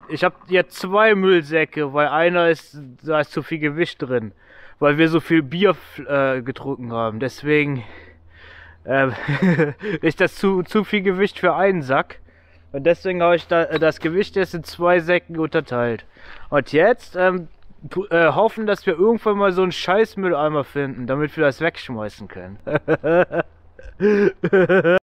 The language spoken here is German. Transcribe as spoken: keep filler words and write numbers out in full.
Ich habe jetzt zwei Müllsäcke, weil einer ist, da ist zu viel Gewicht drin. Weil wir so viel Bier äh, getrunken haben. Deswegen äh, ist das zu, zu viel Gewicht für einen Sack. Und deswegen habe ich da, das Gewicht jetzt in zwei Säcken unterteilt. Und jetzt ähm, äh, hoffen, dass wir irgendwann mal so einen Scheißmülleimer finden, damit wir das wegschmeißen können.